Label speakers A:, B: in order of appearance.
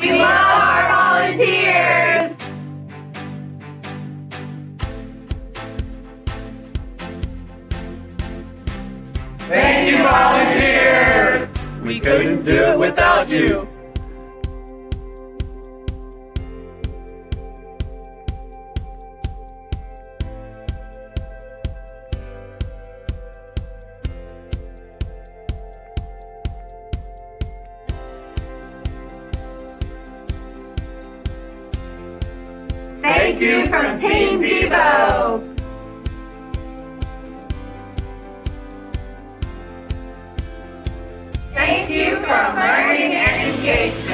A: We love our volunteers!
B: Thank you, volunteers! We couldn't do it without you.
A: Thank you from Team Devo! Thank you for learning and engagement.